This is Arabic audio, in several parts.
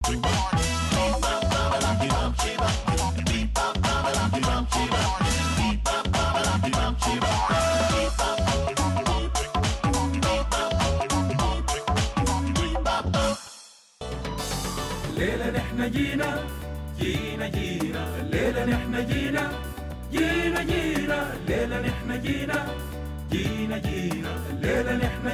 الليلة نحن جينا الليلة نحن جينا الليلة نحن جينا الليلة نحن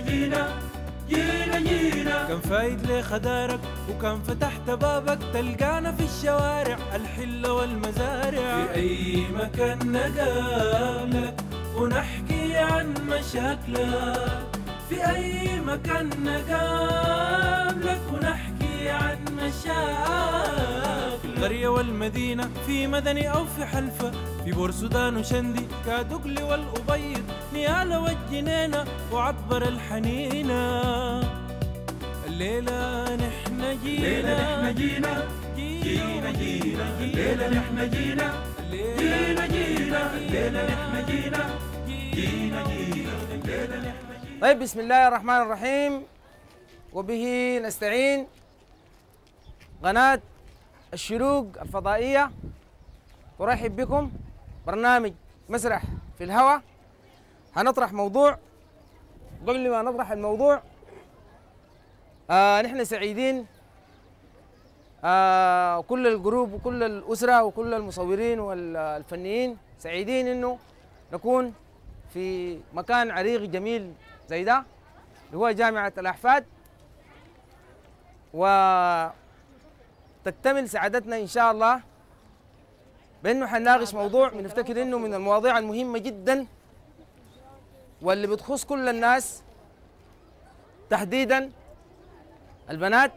جينا كان فايد لي خدارك وكان فتحت بابك تلقانا في الشوارع الحلة والمزارع، في أي مكان نقابلك ونحكي عن مشاكلك، في أي مكان نقابلك ونحكي عن مشاكلك، في القرية والمدينة، في مدني أو في حلفة، في بورسودان وشندي كادقلي والأبيض، نيالة والجنينة وعبر الحنينة. الليلة نحن جينا الليلة نحن جينا طيب، بسم الله الرحمن الرحيم، وبه نستعين. قناة الشروق الفضائية ترحب بكم، برنامج مسرح في الهواء. هنطرح موضوع. قبل ما نطرح الموضوع، نحن سعيدين، كل الجروب وكل الأسرة وكل المصورين والفنيين سعيدين إنه نكون في مكان عريق جميل زي ده اللي هو جامعة الأحفاد، وتكتمل سعادتنا إن شاء الله بأنه حنناقش موضوع بنفتكر إنه من المواضيع المهمة جدا واللي بتخص كل الناس، تحديدا البنات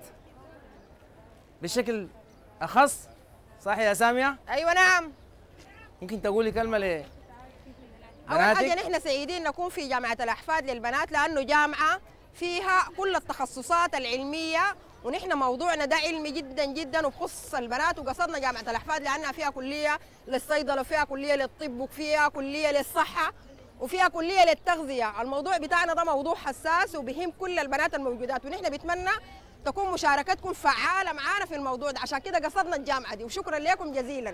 بشكل أخص. صح يا سامية؟ ايوه نعم. ممكن تقولي كلمة اول حاجه لبناتك؟ نحن سعيدين نكون في جامعه الاحفاد للبنات، لانه جامعه فيها كل التخصصات العلميه، ونحن موضوعنا ده علمي جدا جدا وبخص البنات، وقصدنا جامعه الاحفاد لانها فيها كليه للصيدله وفيها كليه للطب وفيها كليه للصحه وفيها كليه للتغذيه. الموضوع بتاعنا ده موضوع حساس وبهم كل البنات الموجودات، ونحن بنتمنى تكون مشاركتكم فعاله معانا في الموضوع ده، عشان كده قصدنا الجامعه دي، وشكرا لكم جزيلا.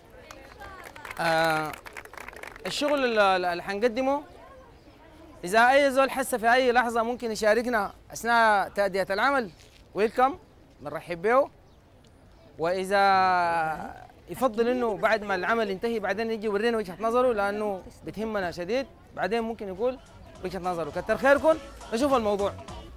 الشغل اللي حنقدمه، إذا أي زول حس في أي لحظة ممكن يشاركنا أثناء تأدية العمل، ويلكم، بنرحب به. وإذا يفضل إنه بعد ما العمل ينتهي بعدين يجي يورينا وجهة نظره، لأنه بتهمنا شديد، بعدين ممكن يقول وجهة نظره. كتر خيركم، نشوف الموضوع.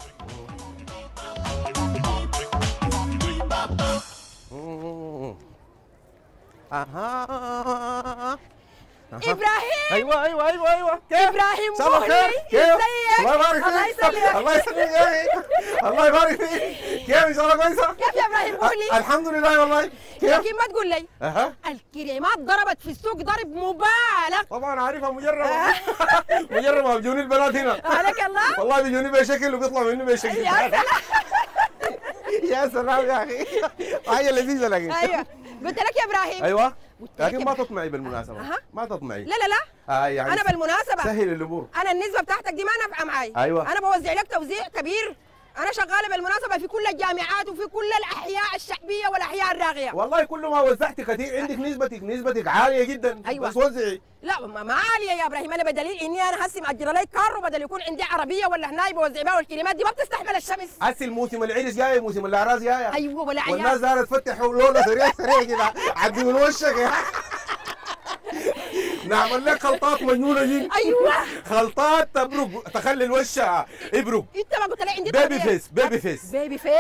ابراهيم. ايوه كيف؟ ابراهيم صباح الخير. كيف؟ ازيك؟ الله يبارك الله فيك. يسلمك. الله يسلمك يا اخي. الله يبارك فيك. كيف ان شاء الله كويسه؟ كيف يا ابراهيم؟ قول لي. الحمد لله والله. كيف؟ لكن ما تقول لي اها الكريمات ضربت في السوق ضرب مبالغ. طبعا عارفها، مجربه. مجربه بيجوني البنات هنا. عليك الله. والله بيجوني بشكل وبيطلع مني بشكل. يا سلام. يا سلام يا اخي. حاجه لذيذه لكن. ايوه قلت لك يا ابراهيم. ايوه لكن ما تطمعي بالمناسبه. أها. ما تطمعي. لا لا لا، يعني انا بالمناسبه سهل الامور. انا النسبه بتاعتك دي ما نافعه معي. أيوة. انا بوزع لك توزيع كبير. انا شغاله بالمناسبه في كل الجامعات وفي كل الاحياء الشعبيه والاحياء الراقيه. والله كل ما وزعت كثير عندك نسبتك عاليه جدا. أيوة. بس وزعي. لا ما عاليه يا ابراهيم، انا بدليل اني انا هسي مأجره لي كار، وبدل يكون عندي عربيه ولا هناي بوزع بها، والكلمات دي ما بتستحمل الشمس. هسي الموسم العرس جاي، موسم الاعراس جاي. ايوه ولا عيال. والناس دارت تفتح لونها سريع كده عدي من وشك. نعمل لك خلطات مجنونه جدا. ايوه خلطات تبرق، تخلي الوش يبرق. انت ما قلت لي عندي بيبي طلبية. فيس بيبي فيس بيبي فيس.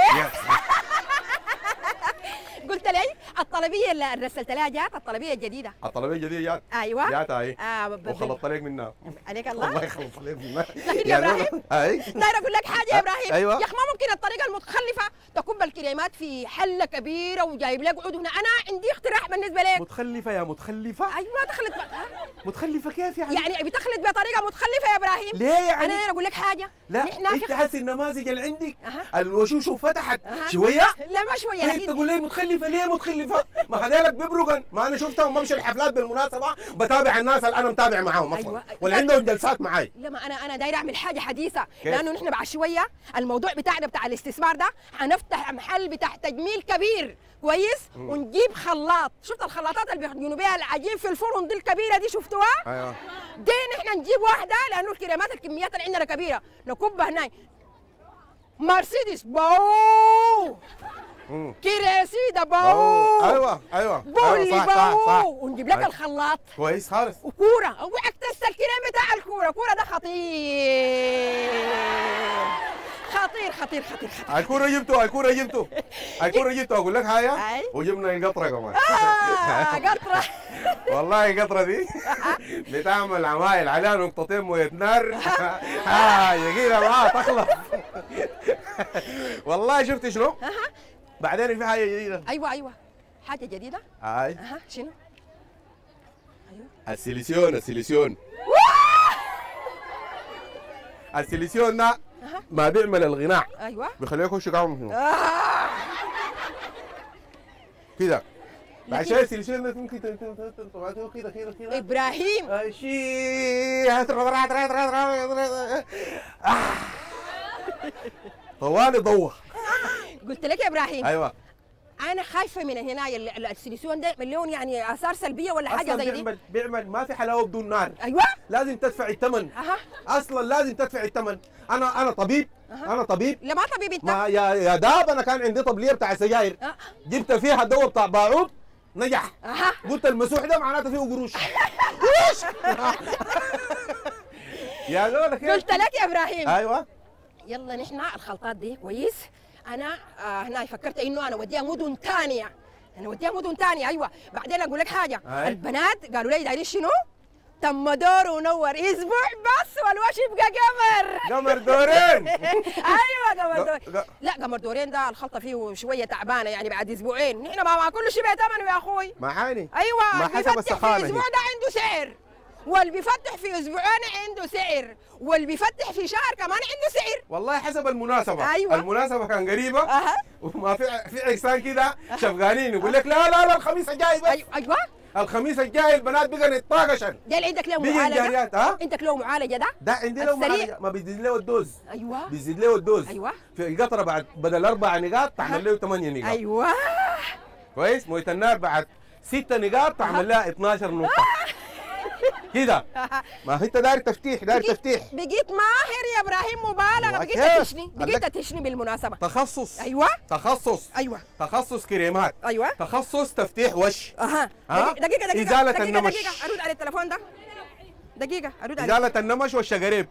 قلت لي الطلبيه اللي رسلت لها جات، الطلبيه الجديده. الطلبيه الجديده جات. ايوه جات اهي. وخلطت عليك منها. عليك الله. الله يخلط عليك منها. لكن يا ابراهيم اي داير اقول لك حاجه يا ابراهيم. أيوة. يا اخي ما ممكن الطريقه المتخلفه تكون بالكريمات في حله كبيره وجايب لك عود هنا. انا عندي اقتراح بالنسبه لك. متخلفه يا متخلفه. ايوه تخلط متخلفه كيف يعني؟ يعني بتخلط بطريقه متخلفه يا ابراهيم. ليه يعني؟ انا داير اقول لك حاجه. لا نحن انت في حاسس النماذج اللي عندك أها. الوشوش فتحت أها. شويه. لا ما شويه انت لكن تقول لي متخلفه ليه متخلفه؟ ما هذيلك بيبرقن، ما انا شفتهم بمشي الحفلات بالمناسبه بتابع الناس اللي انا متابع معاهم اصلا. أيوة. ولا عندهم جلسات معاي. لما انا داير اعمل حاجه حديثه، كيف؟ لانه نحن بعد شويه الموضوع بتاعنا بتاع الاستثمار ده حنفتح محل بتاع تجميل كبير كويس، ونجيب خلاط. شفت الخلاطات اللي بيخدموا بيها العجين في الفرن دي الكبيره دي، شفتوها؟ ايوه دي نحن نجيب واحده، لانه الكريمات الكميات اللي عندنا كبيره، نكبها هناك. مرسيدس باو، كريسيدا باو، ايوه بولي صح باو، صح ونجيب لك أيوة. الخلاط كويس خالص. وكوره. اوعك تنسى الكريم بتاع الكوره، كوره ده خطير خطير خطير خطير. الكوره جبته اقول لك حاجه. أي. وجبنا القطره كمان. قطره. والله القطره دي بتعمل عمايل عليها نقطتين مويه نار. يقينا معاها تخلص. والله شفت شنو؟ بعدين في حاجه جديده. ايوه حاجه جديده. اي شنو؟ السيليسيون ده ما بيعمل الغناء، ايوه بيخليه يخش كلام كده. بعد شويه السيليسيون ده ممكن كده ابراهيم شيء طوالي ضوء. قلت لك يا ابراهيم. ايوه انا خايفه من هنا السيليسيون ده مليون يعني اثار سلبيه ولا حاجه زي دي. بيعمل ما في حلاوه بدون نار. ايوه لازم تدفع الثمن. اصلا لازم تدفع الثمن. انا طبيب. انا طبيب. لا ما طبيب انت. ما يا داب انا كان عندي طبليه بتاع سجاير. جبت فيها الدواء بتاع باعوض نجح. قلت المسوح ده معناته فيه قروش. يا زول قلت لك يا ابراهيم. ايوه يلا نحن الخلطات دي كويس. انا هنا فكرت انه انا اوديها مدن ثانيه. ايوه. بعدين اقول لك حاجه. البنات قالوا لي دايرين شنو؟ تم دور ونور اسبوع بس والوش يبقى قمر دورين. ايوه قمر دورين. لا قمر دورين ده الخلطه فيه شويه تعبانه يعني بعد اسبوعين. نحن ما كل شيء بثمنه يا اخوي. معاني. ايوه ما حسب السخانه. في اسبوع ده عنده سعر، واللي بيفتح في اسبوعين عنده سعر، واللي بيفتح في شهر كمان عنده سعر. والله حسب المناسبه. أيوة. المناسبه كان قريبه. وما في عرسان كده شفقانين يقول لك لا الخميس الجاي بس. ايوه الخميس الجاي البنات بقى نتطاقشن. ده اللي عندك له معالجه. عندك له معالجه ده عندي له معالجه. ما بيزيد له الدوز. ايوه بيزيد له الدوز. ايوه في القطره بعد بدل 4 نقاط تعمل له 8 نقاط. ايوه كويس. مويه النار بعد 6 نقاط تعمل لها 12 نقطه. كده. ما انت داير تفتيح. بقيت ماهر يا ابراهيم مبالغه. بقيت تشني بالمناسبه. تخصص. ايوه ايوه تخصص كريمات. ايوه تخصص تفتيح وش. دقيقه ازاله النمش. دقيقه ارد على التليفون ده. ارد على ازاله النمش والشقريب.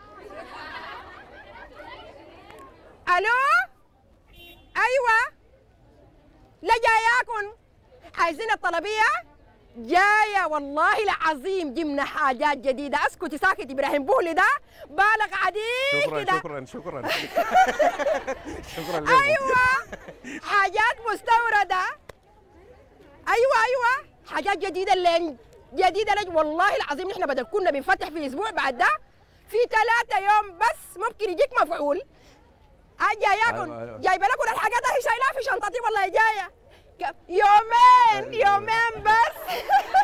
الو ايوه لا جاياكم. عايزين الطلبيه؟ جايه والله العظيم. جبنا حاجات جديده. اسكتي ساكت ابراهيم بولي ده بالغ عديد كده. شكرا ايوه حاجات مستورده. ايوه حاجات جديده والله العظيم. نحن بدل كنا بنفتح في اسبوع، بعد ده في 3 يوم بس ممكن يجيك مفعول. جاياكم. جايبه لكم الحاجات اللي شايلاها في شنطتي والله. جايه يومين بس.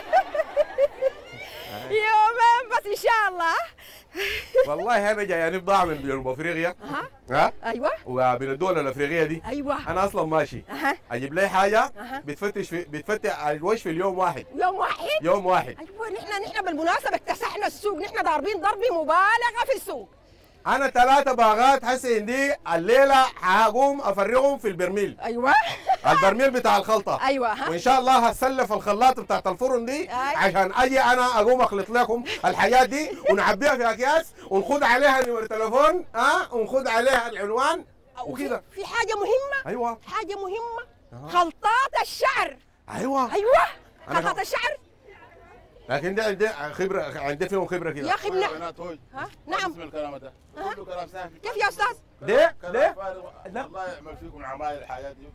يومين بس ان شاء الله. والله انا جاي بضاعه من جنوب افريقيا. ايوه ومن الدول الافريقيه دي. ايوه انا اصلا ماشي. اجيب لي حاجه بتفتح الوش في اليوم واحد. يوم واحد. ايوه نحن بالمناسبه اكتسحنا السوق. نحن ضاربين ضرب مبالغه في السوق. انا 3 باغات هسه عندي الليله هقوم افرغهم في البرميل. ايوه البرميل بتاع الخلطه. ايوه وان شاء الله هسلف الخلاط بتاعت الفرن دي. عشان اجي انا اقوم اخلط لكم الحاجات دي ونعبيها في اكياس ونخد عليها نمر تليفون ونخد عليها العنوان وكده. في حاجه مهمه. ايوه حاجه مهمه. خلطات الشعر. ايوه خلطات الشعر. لكن ده عندي خبره. عندي فيهم خبره كده يا اخي. نعم. اسم الكلام ده كله كلام سهل. كيف يا استاذ؟ ليه؟ الله يعمل فيكم عمايل الحياه دي.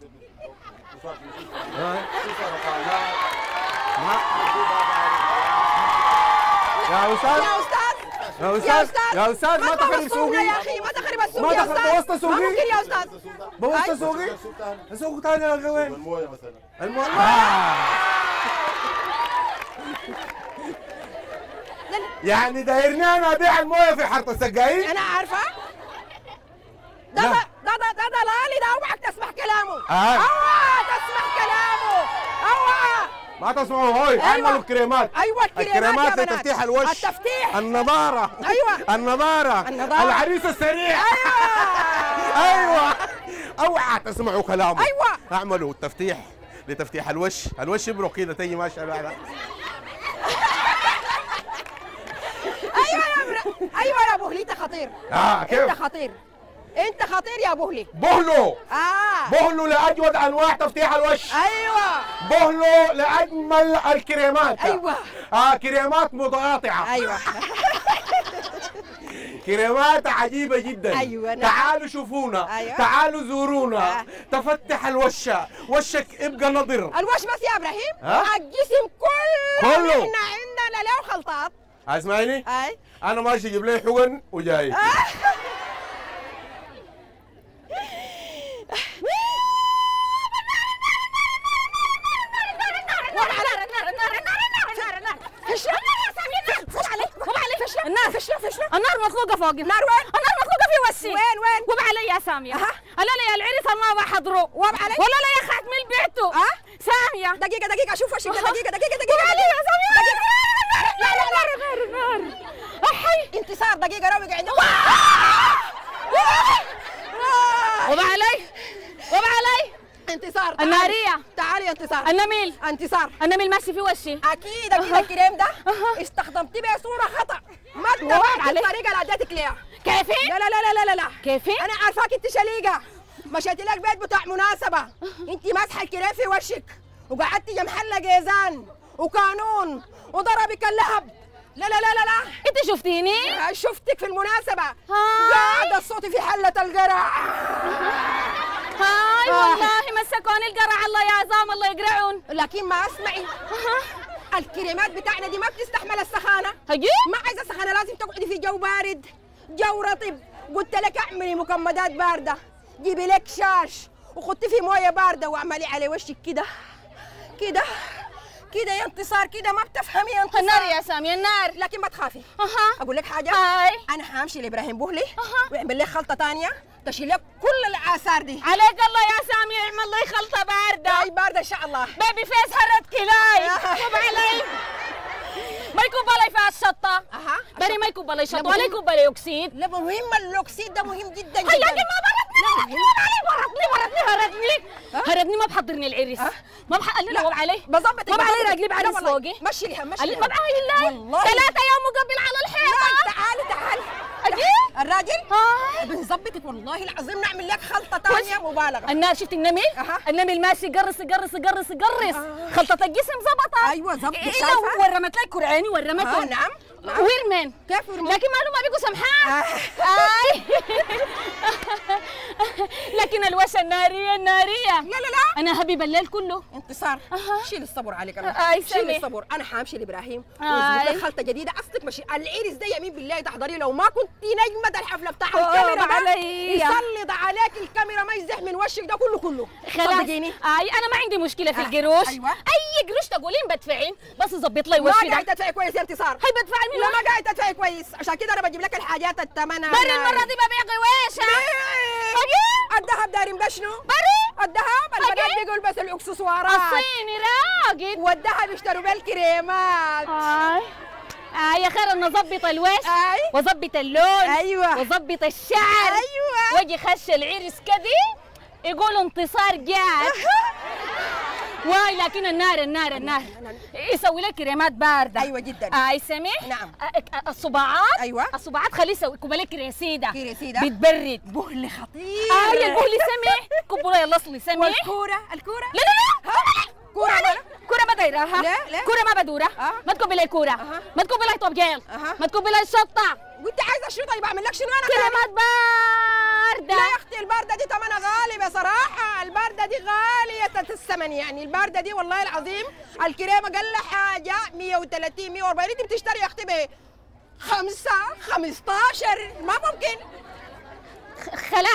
يا استاذ ما تخرب سوقي. يا اخي ما تخرب السوق ما يا تخرب استاذ. وسط سوقي. ما ممكن يا استاذ. بقول أي. تسوقي؟ سوق ثاني اسوق ثاني يا سوق وين؟ المويه مثلا يعني دايرني انا ابيع المويه في حاره السقايين؟ انا عارفه ده لا. ده ضلالي ده، اوعك تسمع كلامه. آه. اوعى تسمع كلامه، اوعى. ما تسمعوا هوي أيوة. عملوا الكريمات. ايوه الكريمات يا بنات. لتفتيح الوش، التفتيح، النضاره، أيوة. النضاره، النضارة. العريس السريع. ايوه ايوه اوعى تسمعوا كلامه. أيوة. اعملوا التفتيح لتفتيح الوش يبرق كده تيجي ماشيه لا ايوه يا بوهلي، انت خطير. كيف؟ انت خطير، انت خطير يا بوهلي. بهلو اه بهلو لاجود انواع تفتيح الوش. ايوه بهلو لاجمل الكريمات. ايوه كريمات متقاطعه. ايوه كريمات عجيبة جدا. أيوة نعم. تعالوا شوفونا. أيوة. تعالوا زورونا. آه. تفتح الوش، وشك يبقى نضر. الوش بس يا ابراهيم، ها؟ الجسم كله كله. احنا عندنا له خلطات. اسمعيني، اي انا ماشي اجيب لي حقن وجاي. النار مطلوقه فوقي. نار وين؟ النار مطلوقه في وشي. وين؟ وب علي يا ساميه. أها. قال لي يا العريس ما بحضره. وب علي؟ ولا لا يا خاتم بيعته. ساميه دقيقة اشوف وشك. أها. دقيقة وب علي يا ساميه. لا لا لا نار احي. انتصار. دقيقة روق عندك. وب علي وب علي. انتصار تعالي. الناريه. تعالي يا انتصار. النميل انتصار النميل ماشي في وشي. اكيد الكريم ده استخدمتي به صورة خطأ، ما اتبعتي الطريقة اللي اديتك ليها. كيفي؟ لا لا لا لا لا لا كيفي؟ انا عارفاك انت شليقة، مشيت لك بيت بتاع مناسبة، انت ماسحة الكريم في وشك وقعدتي يا محلة جيزان وقانون وضربك اللهب. لا لا لا لا لا انت شفتيني؟ شفتك في المناسبة هاي. قاعدة صوتي في حلة القرع. هاي والله مسكوني القرع، الله يا عظام الله يقرعون. لكن ما اسمعي، الكريمات بتاعنا دي ما بتستحمل السخانة. هجي؟ ما عايزة سخانة، لازم تقعدي في جو بارد، جو رطب. قلت لك اعملي مكمدات باردة، جيبي لك شاش وخدي في موية باردة واعملي على وشك كده كده كده يا انتصار، كده ما بتفهمي يا انتصار. النار يا سامية النار. لكن ما تخافي. اها. اقول لك حاجة، هاي. انا همشي لابراهيم بوهلي ويعمل لك خلطة تانية تشيل لك كل الآثار دي. عليك الله يا سامية، اعمل لي خلطة باردة. اي باردة ان شاء الله. بيبي فيس هرد كلاي. طب علي ما يكون بالي فيها الشطة. اها بري ما يكون بالي شطة لا، ولا مهم. يكون بالي أكسيد. لا مهم، الأكسيد ده مهم جدا هي جدا. لكن ما بردني هردني ما بحضرني العريس. ما قال لي لا علي بظبط ما علي راجلي بعريس فوقي. مشي لها مشي قال لي لها. ما بعي والله. 3 أيام مقبل على الحيطة. تعالي أجي؟ الراجل هاي. بنظبطك والله العظيم، نعمل لك خلطة تانية مبالغة. النار شفت النمل؟ أها. النمل ماشي قرص خلطة الجسم ظبطت. أيوة ظبط، إلا شايفة؟ ورمت لي كرعاني ورمته. نعم. ويرمن كيف ورمن؟ لكن معلومة بيقوا سمحان. اي لكن الوش النارية لا لا لا انا هبي بالليل كله. انتصار أها. شيل الصبر عليك انا. اي شيل سمي. الصبر، انا حامشي لابراهيم أي. واظبط لك خلطة جديدة. اصلك مشي العرس ده يمين بالله تحضري، لو ما كنت نجمة الحفلة بتاع الكاميرا ده علي. يسلط عليك الكاميرا ما يزح من وشك ده كله. خلاص صدقيني. اي انا ما عندي مشكلة في القروش. أيوة. اي قروش تقولين بدفعين، بس ظبط لي ما وشي ده. قاعد تدفعي كويس يا انتصار. هي بدفع لا منه. ما قاعد تدفعي كويس، عشان كده انا بجيب لك الحاجات الثمنها. بري المرة دي ببيع قويشة. الذهب دايرين بشنو؟ بري الذهب البنات أجي؟ بيجوا يلبسوا الاكسسوارات الصيني راقد. والذهب يشتروا بالكريمات. يا خير ان اظبط الوش أي. واظبط اللون. أيوة. واظبط الشعر. أيوة. واجي خش العرس كدي يقولوا انتصار جات. واي لكن النار يسوي لك كريمات بارده. ايوه جدا. اي سمح. نعم. الصباعات. أيوة. الصباعات خليه يسوي كوبا لك كريسيده. كريسيدة. بتبرد. بهل خطير. يا البهلي سمح كوبا يلا اصلي سمح. والكورة لا لا كورة ولا؟ كورة ما دايراها. لا. كورة ما بدورة. ما تكبي لي كورة. ما تكبي لي طبجيل. ما تكبي لي شطة. وانت عايزة شنو طيب اعمل لك شنو انا؟ كريمات باردة. لا يا اختي الباردة دي ثمنها غالي بصراحة، الباردة دي غالية الثمن يعني، الباردة دي والله العظيم الكريمة اقل حاجة 130 140، انت بتشتري يا اختي ب 5 15 ما ممكن. خلاص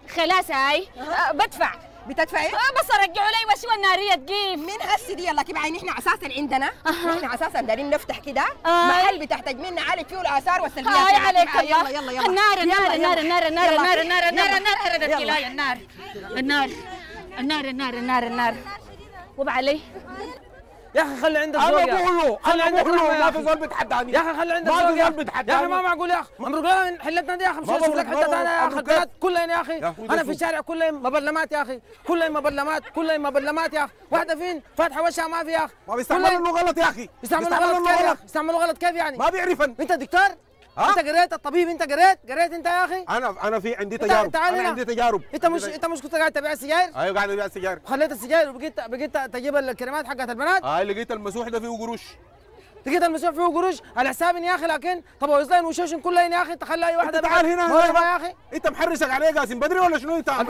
خلاص هاي بدفع. بتدفعي؟ بس رجعوا لي وشوى الناريه تجيب من هسه دي يلا كيف نحن اساسا عندنا نحن اساسا دارين نفتح كده محل بتحتاج منا نعالج فيه الاثار والسلبيات. هاي عليك يلا يلا يلا النار النار النار النار النار النار النار النار النار هردت كلاي النار النار النار النار النار النار وبعلي يا اخي خلي عندك انا ذوق يا بقول له خلي عندك بقول له رحمة ما في زول بيتحداني يا اخي خلي عندك ما ذوق في يا زول اخي بيتحداني يا اخي ما معقول يا اخي مبروك لنا حلتنا دي يا اخي مش مبروك، نشوف لك حته مبروك، ثانيه يا اخي مبروك. البنات كلهم يا اخي يا أخوي انا ده في سوق. الشارع كلهم مبلمات يا اخي كلهم مبلمات كلهم مبلمات يا اخي واحده فين فاتحه وشها ما في يا اخي ما بيستعملوا انه غلط يا اخي يستعملوا غلط كيف يا اخي يستعملوا غلط كيف يعني ما بيعرفن انت دكتور ها؟ انت قريت الطبيب انت قريت انت يا اخي انا في عندي تجارب تعال انا هنا. عندي تجارب انت مش كنت قاعد تبيع السجاير ايوه قاعد ابيع السجاير وخليت السجاير وبقيت تجيب الكريمات حقت البنات لقيت المسوح ده فيه قروش لقيت المسؤول فيه قروش على حسابي يا اخي لكن طب وزلين وشوشن كلهم يا اخي تخلى اي واحد انت تعال هنا موهبة يا اخي انت محرسك عليه قاسم بدري ولا شنو انت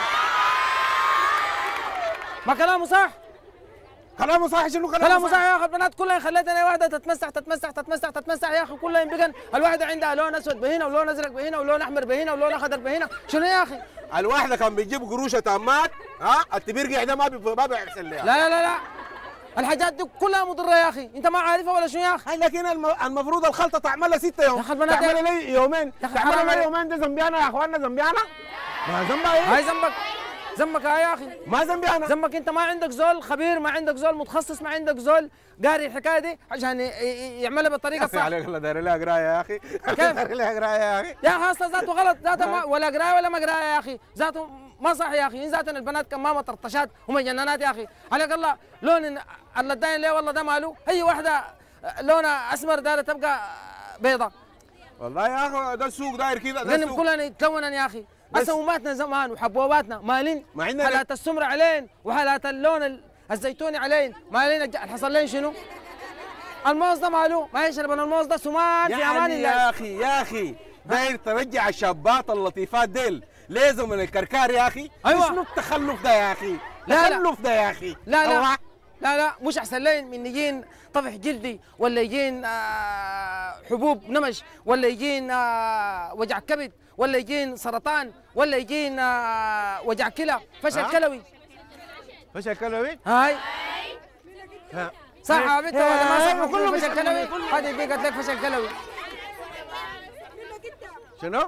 ما كلامه صح كلامه صح شنو كلامه صح يا اخي البنات كلهم خليتني واحده تتمسح يا اخي كلهم بقن الواحده عندها لون اسود بهنا ولون ازرق بهنا ولون احمر بهنا ولون اخضر بهنا شنو يا اخي الواحده كان بتجيب قروش تامات التبرقع ده ما بيحسن لها لا الحاجات دي كلها مضره يا اخي انت ما عارفها ولا شنو يا اخي لكن المفروض الخلطه تعملها 6 يوم يا أخي البنات تعملها لي يومين يا أخي تعملها حرام لي عليك. يومين ده ذنبي انا يا اخواننا ذنبي انا ما ذنبها ايه هاي ذنبك يا اخي ما ذنبي انا ذنبك انت ما عندك زول خبير ما عندك زول متخصص ما عندك زول قاري الحكايه دي عشان يعملها بالطريقه الصح عليك الله داير لها قرايه يا اخي داير لها قرايه يا اخي يا اخي اصلا ذاته غلط ذاته ولا قرايه ولا ما قرايه يا اخي ذاته ما صح يا اخي ذاتنا البنات كمامه طرطشات ومجننات يا اخي عليك الله لون الله داين ليه والله ده ماله اي واحده لونها اسمر دايره تبقى بيضة والله يا اخي ده السوق داير كده ده لانهم السوق كلنا يتلونن يا اخي اسوماتنا زمان وحبوباتنا مالين ما عندنا حالات السمر علين وحالات اللون الزيتوني علين مالين حصل لين شنو؟ الموز ده ماله ما يشربن الموز ده سمان في امان يعني الله يا اخي داير ترجع الشابات اللطيفات ديل لازم من الكركار يا اخي أيوة. شنو التخلف ده يا اخي لا. تخلف ده يا اخي لا مش احسن لين من يجين طفح جلدي ولا يجين حبوب نمش ولا يجين وجع كبد ولا يجين سرطان ولا يجين وجع كلى فشل كلوي فشل كلوي هاي ها. صح يا بنت ولا ما صح كله كله فشل كلوي هذه دي قالت لك فشل كلوي شنو؟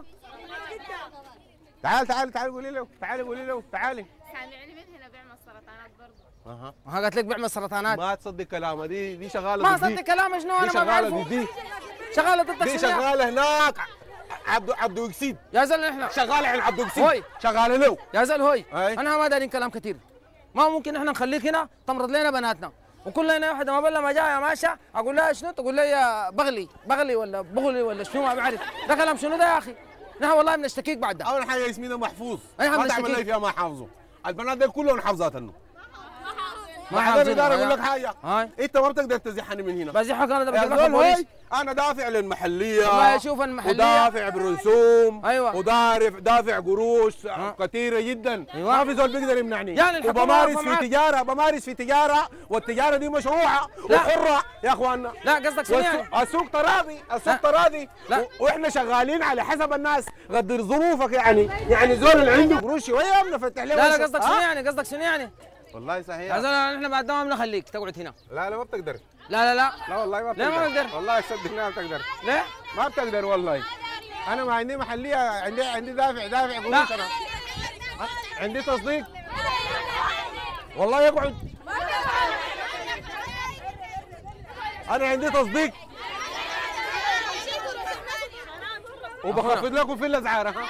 تعال قولي له تعالي سامعني من هنا بيعمل السرطانات برضه. ها قالت لك بيعمل سرطانات ما تصدق كلامها دي شغاله ما ضدي. صدق كلام شنو دي انا ما شغاله بعرفه ضدي شغاله ضدك دي شنو يا- شغاله هناك عبد وكسيد يا زلمه احنا شغاله عند عبد وكسيد هوي. شغاله له يا زل هوي أي. انا ما دارين كلام كثير ما ممكن احنا نخليك هنا تمرض لنا بناتنا وكلنا واحده ما بلا ما جايه ماشيه اقول لها شنو تقول لي يا بغلي ولا بغلي ولا شنو ما بعرف ده كلام شنو ده يا اخي نحن والله بنشتكيك بعد ده اول حاجه اسمي ده محفوظ أي حاجة ما تعمل بنشتكيك. لي فيها ما حافظه البنات دي كلهم حافظات انه ما ما حافظين اقدر اقول يا- لك حاجه هاي. انت ما بتقدر تزحني من هنا بزحك انا ده يا بجيب لك زول البوليس هوي انا دافع للمحليه والله شوف المحلية. ودافع برسوم أيوة. ودافع قروش كثيره جدا أيوة. ما في زول بيقدر يمنعني يعني الحكومة وبمارس واقفة في تجاره والتجاره دي مشروعه لا. وحره يا اخواننا لا قصدك شنو يعني السوق تراضي لا. تراضي لا. واحنا شغالين على حسب الناس قدر ظروفك يعني زول اللي عنده قروش شويه بنفتح له لا وشه. قصدك شنو يعني قصدك شنو يعني والله يا صحيح زلمه احنا بعد ما بنخليك تقعد هنا لا ما بتقدر لا لا والله ما ليه بتقدر ما بقدر؟ والله صدقني ما بتقدر ليه ما بتقدر والله انا ما عندي محليه عندي دافع قروش انا عندي تصديق والله يقعد انا عندي تصديق وبخفض لكم في الاسعار ها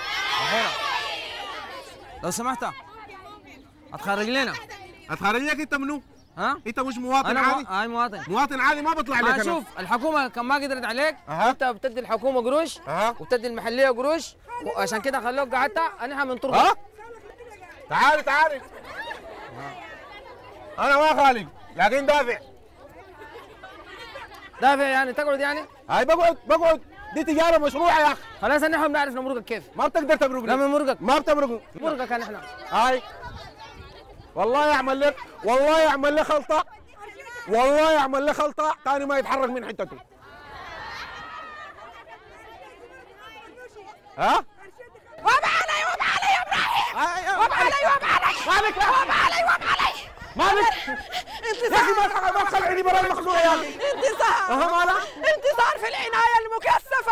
لو سمحت هتخرج لنا هتخرج لك انت منو؟ ها انت مش مواطن انا عادي؟ هاي مواطن مواطن عادي ما بطلع عليك انا شوف الحكومه كان ما قدرت عليك أها. انت بتدي الحكومه قروش أها. وبتدي المحليه قروش وعشان كده خلوك قعدت انا من طرق ها؟ تعالي انا ما خالق لكن دافع دافع يعني تقعد يعني هاي بقعد دي تجاره مشروعه يا اخي خلاص نحن بنعرف نمرقك كيف ما بتقدر تمرقني لا بنمرقك ما بتمرقني نمرقك نحن هاي والله يعمل لك خلطه ثاني ما يتحرك من حتته ها؟ وابعلي يا ابراهيم مالك مالك يا اخي ما تخلعني برا المخلوع يا اخي. انتصار في العناية المكثفة.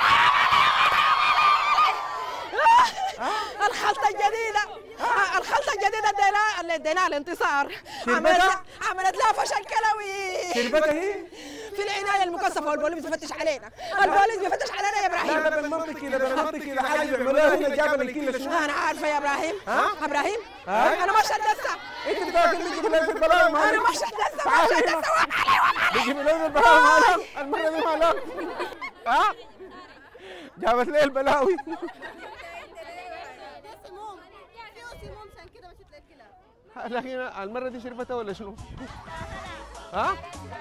الخلطة الجديدة اللي اديناها الانتصار عملت لها فشل كلوي. شربتها هي في العناية المكثفة والبوليس بيفتش علينا. يا ابراهيم. لا بالمنطق كده حاجه بيعملوها هنا جابنا الكيلة شنو؟ انا عارفة يا ابراهيم. انا ما شدتها. انت بتاكل بيجي بالليل في البلاوي مالك؟ انا ما شدتها. بيجي بالليل في البلاوي مالك؟ المرة دي مالك؟ ها؟ جابت لي البلاوي. لكن المرة دي شربتها ولا شنو؟ ها؟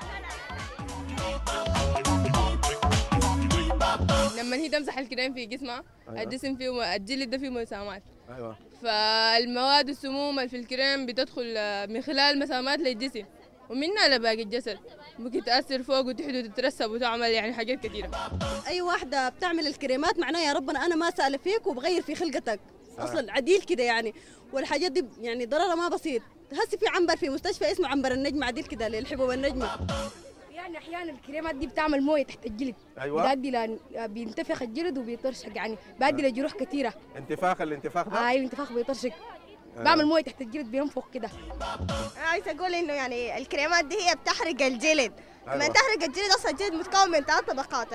لما هي تمسح الكريم في جسمها الجسم فيه الجلد ده فيه مسامات. ايوه. فالمواد السموم اللي في الكريم بتدخل من خلال المسامات للجسم ومنها لباقي الجسد، ممكن تأثر فوق وتحت وتترسب وتعمل يعني حاجات كثيرة. أي واحدة بتعمل الكريمات معناها يا ربنا أنا ما سأل فيك وبغير في خلقتك أصلا عديل كده يعني، والحاجات دي يعني ضررها ما بسيط. هسي في عنبر في مستشفى اسمه عنبر النجمة عديل كده للحبوب النجمة. يعني احيانا الكريمات دي بتعمل مويه تحت الجلد. ايوه. بيؤدي بينتفخ الجلد وبيطرشق، يعني بيؤدي لجروح كثيره. الانتفاخ ده؟ ايوه انتفاخ بيطرشق. بعمل مويه تحت الجلد بينفخ كده. انا عايزه اقول انه يعني الكريمات دي هي بتحرق الجلد. لما تحرق الجلد اصلا الجلد متكون من 3 طبقات،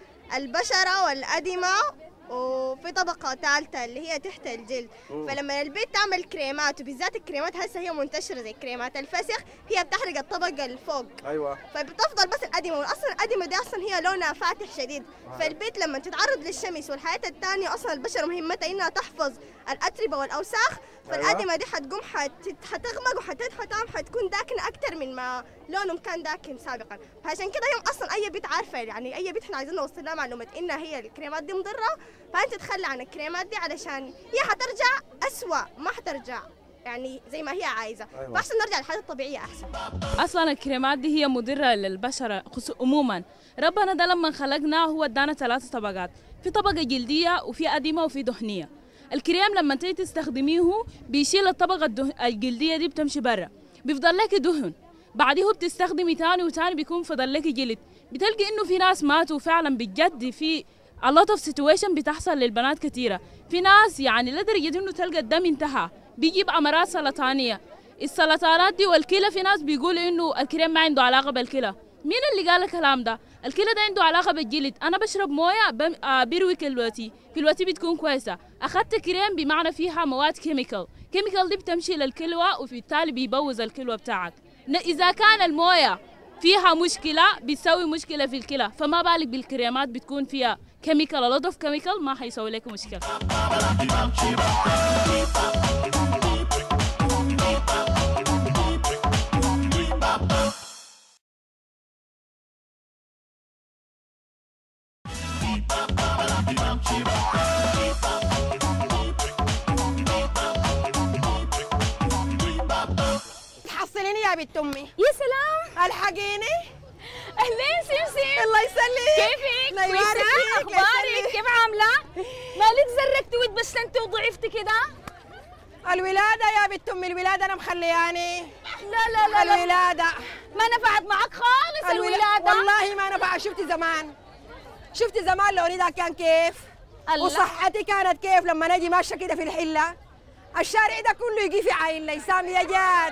البشره والادمه وفي طبقة ثالثة اللي هي تحت الجلد. فلما البيت تعمل كريمات وبالذات الكريمات هسه هي منتشرة زي كريمات الفسخ، هي بتحرق الطبقة اللي فوق. ايوه. فبتفضل بس الأدمة، واصلا الأدمة دي اصلا هي لونها فاتح شديد. فالبيت لما تتعرض للشمس والحياة الثانية اصلا البشرة مهمتها انها تحفظ الأتربة والأوساخ، فالأدمة دي حتقوم حتغمق حتكون داكنة أكثر من ما لونهم كان داكن سابقا. فعشان كده يوم اصلا اي بيت عارفة، يعني اي بيت احنا عايزين نوصل لها معلومة انها هي الكريمات دي مضرة، فانت تتخلى عن الكريمات دي علشان هي حترجع اسوأ، ما حترجع يعني زي ما هي عايزه. أيوة. فاحسن نرجع للحاجه الطبيعيه احسن. اصلا الكريمات دي هي مضره للبشره عموما. ربنا ده لما خلقنا هو ادانا 3 طبقات، في طبقه جلديه وفي ادمه وفي دهنيه. الكريم لما تيجي تستخدميه بيشيل الطبقه الجلديه دي بتمشي برا، بيفضل لك دهن، بعديه بتستخدمي تاني وتاني بيكون فضل لك جلد. بتلقي انه في ناس ماتوا فعلا بجد، في a lot of situation بتحصل للبنات كثيرة. في ناس يعني لدرجة انه تلقى الدم انتهى، بيجيب امراض سرطانية. السرطانات دي والكلى في ناس بيقولوا انه الكريم ما عنده علاقة بالكلى. مين اللي قال الكلام ده؟ الكلى ده عنده علاقة بالجلد. انا بشرب موية بيروي كلوتي بتكون كويسة. اخذت كريم بمعنى فيها مواد كيميكال دي بتمشي للكلوة وبالتالي بيبوظ الكلوة بتاعك. اذا كان الموية فيها مشكلة بتسوي مشكلة في الكلى، فما بالك بالكريمات بتكون فيها كيميكال، a lot of chemical ما حيسوي لك مشكلة. تحصليني يا بنت امي. يا سلام، الحقيني. اهلين سمسم. الله يسلمك. كيفك؟ كويسة؟ اخبارك؟ كيف عاملة؟ مالك زرقتي واتبسمتي وضعفتي كده؟ الولادة يا بنت امي، الولادة انا مخلياني. لا الولادة ما نفعت معك خالص الولادة. والله ما نفعت. شفتي زمان لوني ده كان كيف؟ الله. وصحتي كانت كيف لما نجي ماشية كده في الحلة؟ الشارع ده كله يجي في عين لي سامية جات.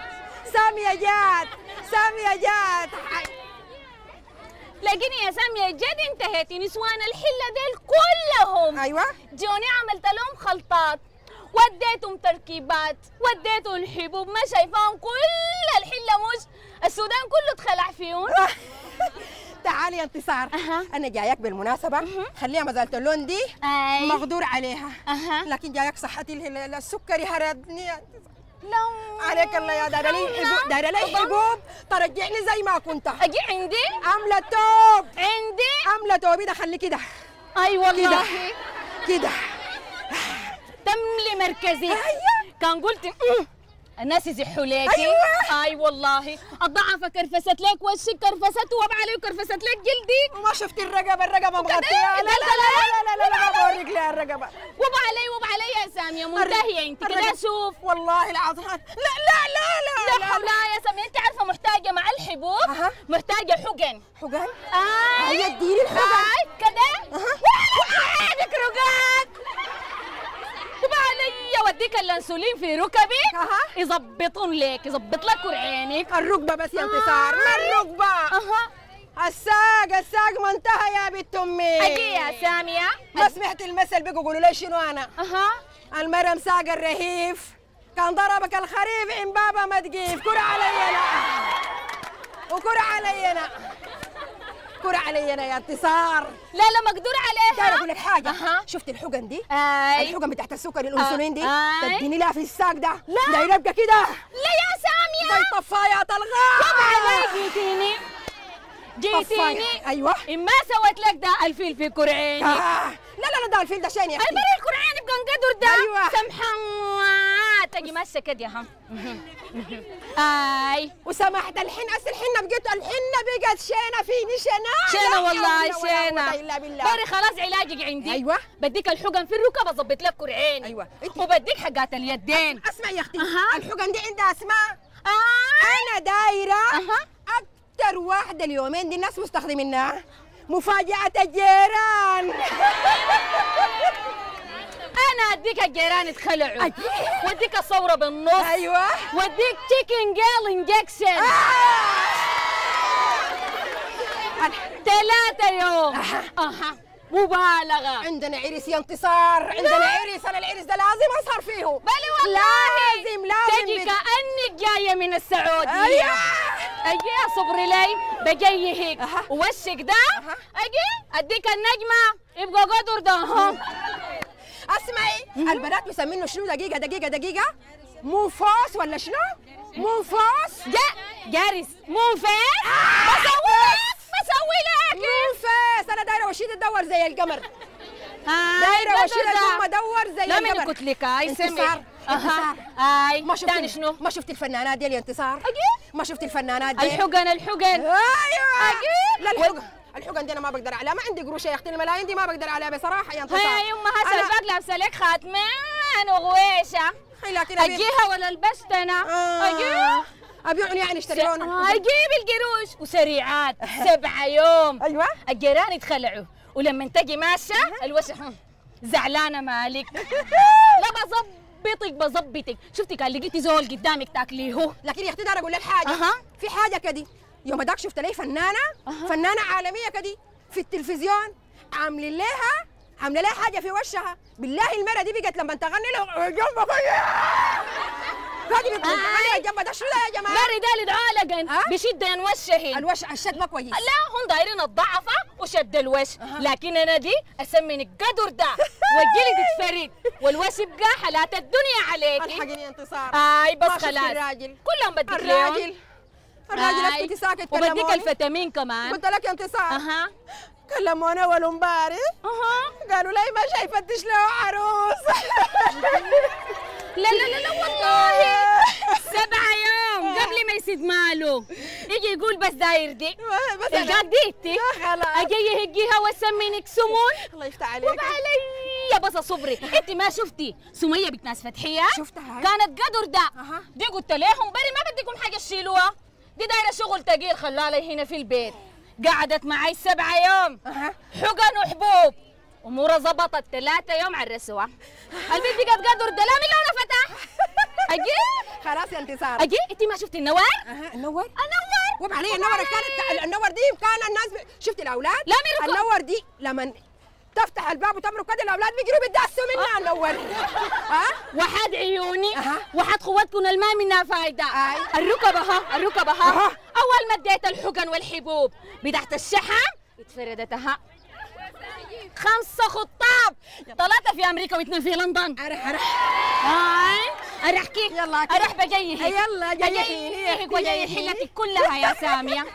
لكن يا سامية جد انتهيتي. نسوان الحلة ديل كلهم ايوه جوني عملت لهم خلطات، وديتهم تركيبات، وديتهم حبوب، ما شايفاهم كل الحلة مش السودان كله اتخلع فيهم. تعالي يا انتصار. انا جايك بالمناسبة، خليها مزالة اللون دي مقدور عليها. لكن جايك صحتي السكري هردني. لا عليك الله يا دايره لي حبوب ترجعني زي ما كنت. اجي عندي عامله توب، عندي توبي ده خلي كده. اي والله كده تملي مركزي. كان قلت الناس يزحوا ليكي. أيوة. اي والله الضعفة كرفست لك وشك كرفست ووضع علي وكرفست لك جلدك. وما شفت الرقبة مغطية. لا لا لا لا لا ما بوريك لها الرقبة. وضع علي يا سامية منتهية انت كده شوف. والله العظيم لا لا لا لا لا يا سامية انت عارفة محتاجة مع الحبوب محتاجة حقن. حقن؟ اي اديني الحقن. اي كده عندك رقاق. وبقى علي اوديك الانسولين في ركبك يظبطون لك يظبط لك عينك. الركبه بس يا انتصار. ما الركبه؟ الساق ما انتهى يا بنت امي. اجي يا ساميه. ما سمعت المثل بيقوا يقولوا لي شنو انا؟ المرم ساق الرهيف كان ضربك الخريف عن بابا ما تجيف. كر علي انا وكر علي انا كر علي انا يا انتصار. لا مقدور عليها. داير اقول لك حاجه. شفت الحقن دي؟ الحقن بتاعت السكر الانسولين دي تديني لها في الساق ده. لا داير ابقى كده. لا يا ساميه زي طفايات الغاز. طب عليك جيتيني. ايوه ما سويت لك ده الفيل في كرعيني. لا ده الفيل ده شين يا اختي. البري الكرعيني بقى انقدر ده. ايوه سمحان تجي ماسه كده يا هم. اي وسمحت الحين الحنه بقت شينه فيني شينه والله شينه. الا بالله. بري خلاص علاجك عندي. ايوه بديك الحقن في الركب اظبط لك كرعيني. ايوه وبديك حقات اليدين. اسمع يا اختي الحقن دي عندها اسماء. انا دايره اكتر واحده اليومين دي الناس مستخدمينها مفاجاه الجيران. انا اديك الجيران يتخلعوا واديك الصوره بالنص. ايوه واديك تشيكن جيل انجكشن 3 يوم. مبالغه. عندنا عرس يا انتصار. عندنا عرس. انا العرس ده لازم اسهر فيه. بلي والله لازم تجي كانك جايه من السعوديه. اجي صبري لي بجيهك ووشك ده. اجي اديك النجمه يبقى قدر ده. اسمعي البنات مسمينه شنو؟ دقيقه موفاس ولا شنو؟ موفاس جارس موفاس. بسوي لك موفاس. انا دايره وشيد تدور زي القمر. دايره وشيد ثم ادور زي القمر. لا من قلت لك اي انتصار. اي ما شفت تاني شنو؟ ما شفت الفنانات دي يا انتصار؟ ما شفت الفنانات دي؟ الحقن ايوه لا الحقن دي انا ما بقدر عليها. ما عندي قروش يا اختي. الملايين دي ما بقدر عليها بصراحه يا انتصار. هي يما هسه الباق لابسه لك خاتمين وغويشه. لكن اجيها ولا لبست انا؟ اجيها ابيعهم يعني اشتريهم. اجيب القروش وسريعات 7 يوم. ايوه الجيران يتخلعوا ولما تجي ماشيه الوش زعلانه مالك. لا بظبطك. شفتي كان لقيتي زول قدامك تاكليه. لكن يا اختي دار اقول لك حاجه. في حاجه كدي يوم داك شفت لي فنانه عالميه كدي في التلفزيون عامله لها حاجه في وشها. بالله المره دي بقت لما تغني له جنبك جنب ده شنو ده يا جماعه؟ مري ده لدعالقن بشد ينوشهن. الشد ما كويس. لا هم دايرين الضعفه وشد الوش. لكن انا دي اسمن القدر ده والجلد تتفرد والوش يبقى حالات الدنيا عليك. الحقيني يا انتصار. بس خلاص الراجل كلهم بدك الراجل اسكتي ساكت. وبديك الفيتامين كمان. قلت لك يا انتصار. كلموني اول امبارح قالوا لي ما شايف فتش له عروس. لا والله 7 يوم قبل ما يسد ماله يجي يقول بس داير دي القاك دي اجي يهجيها واسمينك سمون. الله يفتح عليك. وعلي بس صبري انت ما شفتي سميه بنت ناس فتحيه؟ شفتها كانت قدر ده. دي قلت لهم بري ما بدكم حاجه تشيلوها. دي دايره شغل تقيل خلالي هنا في البيت. قعدت معي 7 يوم حقن وحبوب امورها ظبطت. 3 يوم عرسوها. البيت بقت قدر ده. لا من لونه فتح. اجي خلاص يا انتصار. اجي انت ما شفتي النوار؟ النور وب علي النور. كانت النور دي كان الناس شفتي الاولاد؟ لا النور دي لما تفتح الباب وتمرق كده الاولاد بيجروا بيدعسوا منها النور. وحد عيوني وحد قوتكم الما منها فايده. الركب اول ما اديت الحقن والحبوب بتاعت الشحم اتفردتها. 5 خطاب 3 في امريكا و2 في لندن. ارحكي يلا ارح بجيهك. يلا جيهك وجيهي حلتك كلها يا ساميه.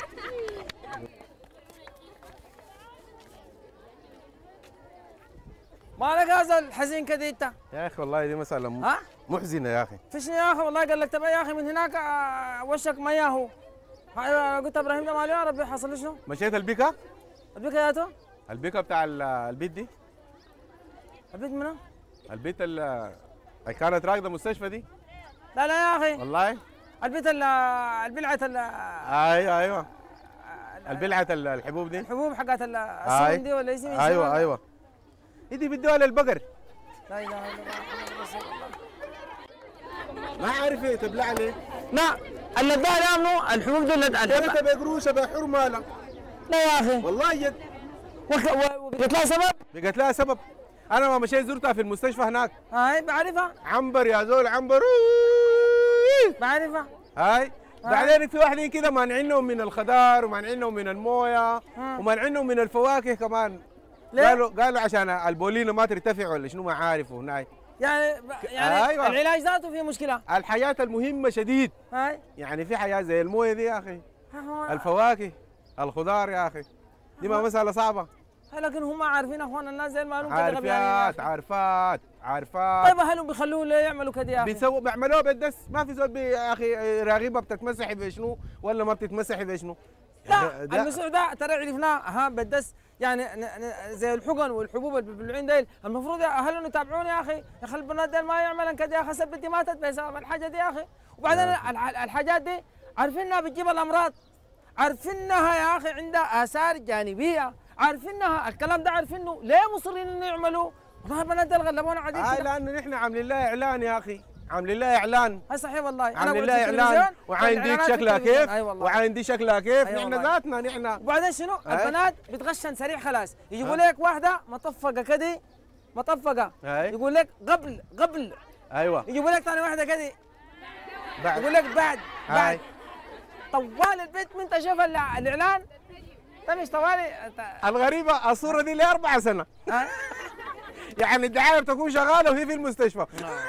مالك هذا الحزين كده انت؟ يا اخي والله دي محزنه يا اخي. فيش يا اخي والله قال لك تبع يا اخي من هناك وشك مياهو. قلت ابراهيم ده ماله يا ربي حصل له شنو؟ مشيت البيكا؟ البيكا ياتو؟ البيكا بتاع البيت دي؟ البيت منو؟ البيت اللي كانت راكده المستشفى دي؟ لا لا يا اخي والله البيت البلعه ايوه البلعه الحبوب دي، الحبوب حقت السمن دي ولا اسمها؟ ايوه دي بدوها للبقر. لا اله الا الله. ما عارف ايه تبلع ليه؟ لا اللي اداها منو الحبوب دي انت بقروشه بحرمه لا. لا يا اخي والله جد. وبقت لها سبب؟ بقت لها سبب. انا ما مشيت زرتها في المستشفى هناك. هاي بعرفها. عنبر يا زول عنبر. بعرفها. هاي بعدين في واحدين كده مانعينهم من الخضار ومانعينهم من المويه ومانعينهم من الفواكه كمان. ليه؟ قالوا عشان البولينو ما ترتفع ولا شنو ما عارف هناك. يعني أيوة. العلاج ذاته فيه مشكله. الحياه المهمه شديد. هاي يعني في حياه زي المويه دي يا اخي. الفواكه الخضار يا اخي دي ما مساله صعبه. لكن هم عارفين اخوان الناس زي المعلوم كده عارفات عارفات. طيب اهلهم بيخلوه ليه يعملوا كده يا اخي؟ بيعملوها بالدس. ما في زول يا اخي راغبه بتتمسح بشنو ولا ما بتتمسح بشنو. لا المسوع ده ترى عرفناه بالدس يعني زي الحقن والحبوب اللي بيبلعين ديل المفروض اهلهم يتابعون يا اخي البنات ديل ما يعملن كده يا اخي سبت دي ماتت بسبب الحاجه دي يا اخي. وبعدين الحاجات دي عارفينها بتجيب الامراض، عارفينها يا اخي عندها اثار جانبيه، عارفينها الكلام ده عارفينه، ليه مصرين انه يعملوا؟ والله البنات دي غلبونا عديد كده. لانه نحن عاملين لها اعلان يا اخي، عاملين لها اعلان. صحيح والله عاملين لها اعلان وعين ديك شكلها كيف وعين دي شكلها كيف. نحن ذاتنا نحن. وبعدين شنو؟ البنات بتغشن سريع خلاص، يجيبوا لك واحده مطفقه كده مطفقه يقول لك قبل ايوه يجيبوا لك ثاني واحده كده يقول لك بعد طوال البيت من تشوف الاعلان ده مش طوالي. الغريبه الصوره دي لي 4 سنة. يعني الدعايه بتكون شغاله وهي في المستشفى.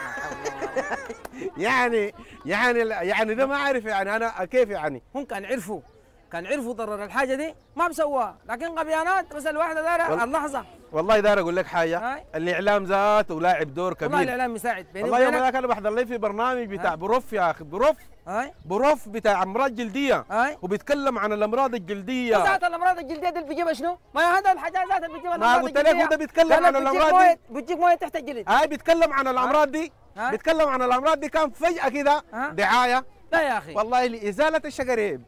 يعني ده ما اعرف يعني انا كيف يعني. هم كان عرفوا ضرر الحاجه دي ما بسووها، لكن غبيانات بس الواحده دايره اللحظه. والله داير اقول لك حاجه، الاعلام ذاته لاعب دور كبير. والله الاعلام مساعد. والله يوم ذاك انا بحضر لي في برنامج بتاع بروف يا اخي، بروف بتاع امراض جلديه وبيتكلم عن الامراض الجلديه. ذات الامراض الجلديه دي اللي بيجيبها شنو؟ ما هذا الحاجات ذات اللي بيجيبها الامراض الجلديه. ما قلت لك ده بيتكلم عن الامراض دي. بتجيب مويه تحت الجلد. بيتكلم عن الامراض دي. بيتكلم عن الامراض دي كان فجاه كده دعايه. لا يا اخي والله لازاله الشقريب.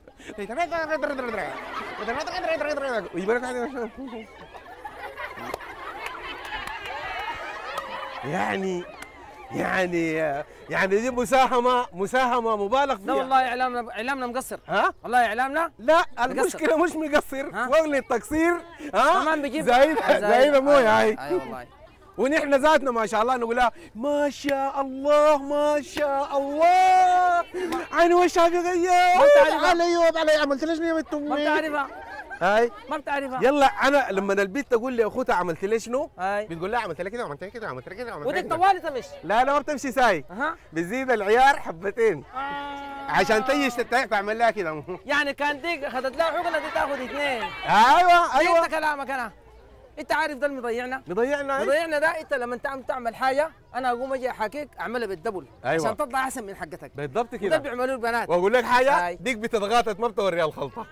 يعني دي مساهمه مبالغ فيها. لا والله اعلامنا مقصر. والله اعلامنا لا المشكله مش مقصر ولا التقصير. كمان بيجيب زايده مويه هاي. اي والله. ونحن ذاتنا ما شاء الله نقولها ما شاء الله ما شاء الله. عيني وش حقيقيه علي عملت ليش يا بنت امي؟ ما بتعرفها. ما بتعرفها. يلا انا لما البنت تقول لي اخوتها عملت لي شنو؟ بتقول لها عملت لي كده وعملت لي كده وعملت لي كده ودي طوالي تمشي. لا ما بتمشي ساي. بتزيد العيار حبتين عشان تيجي تعمل لها كده. يعني كان ديك اخذت لها حقنه دي تاخذ 2. ايوه انت كلامك انا. انت عارف ده اللي مضيعنا ده. انت لما تعمل حاجه انا اقوم اجي احاكيك اعملها بالدبل عشان تطلع احسن من حقتك. بالضبط كده. ده بيعملوه البنات. واقول لك حاجه ديك بتتغاطت ما بتوريها الخلطه.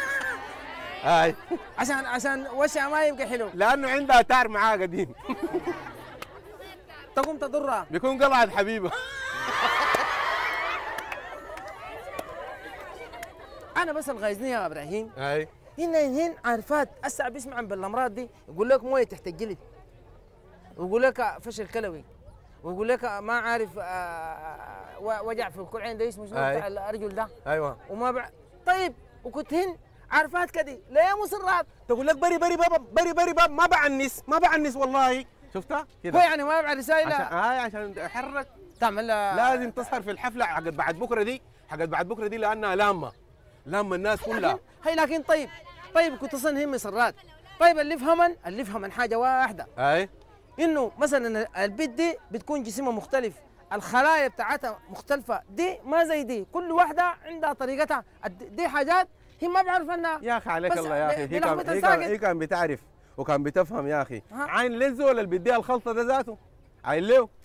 عشان وشها ما يبقى حلو لانه عندها تار معاه قديم. تقوم تضرها بيكون قلعت حبيبه. انا بس الغايزني يا ابراهيم هن عارفات هسه بيسمع بالامراض دي يقول لك مويه تحت الجلد ويقول لك فشل كلوي ويقول لك ما عارف وجع في الكوعين ده اسمه شنو بتاع الارجل ده. ايوه وما طيب وكنت هن عارفات كده ليه مصرات تقول لك بري باب ما بعنس والله. شفتها كده هو يعني ما يبع رسائل عشان احرك تعمل لازم تسهر في الحفله حقت بعد بكره دي لانها لامه الناس كلها. هي لكن طيب كنت اصلا هم مصرات. طيب اللي يفهمن حاجه واحده انه مثلا البيت دي بتكون جسمها مختلف، الخلايا بتاعتها مختلفه، دي ما زي دي، كل واحده عندها طريقتها. دي حاجات هي ما بعرف عنها يا اخي. عليك الله يا اخي. هي كان بتعرف وكان بتفهم يا اخي. عين للزول اللي بيديها الخلطه ده ذاته عين له